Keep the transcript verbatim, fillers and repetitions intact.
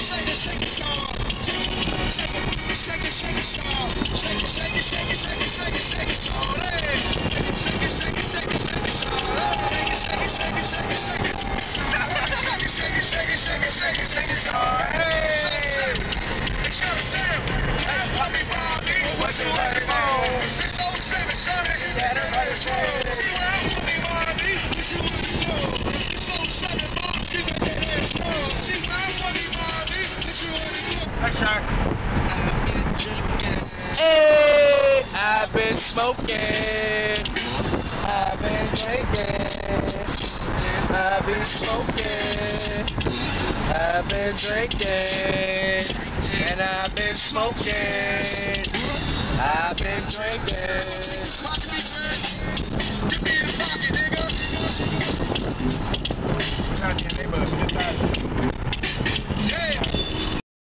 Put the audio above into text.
Hey, I've been smoking, I've been drinking, I've been smoking, I've been drinking, and I've been smoking, I've been drinking. Give me a pocket, nigga.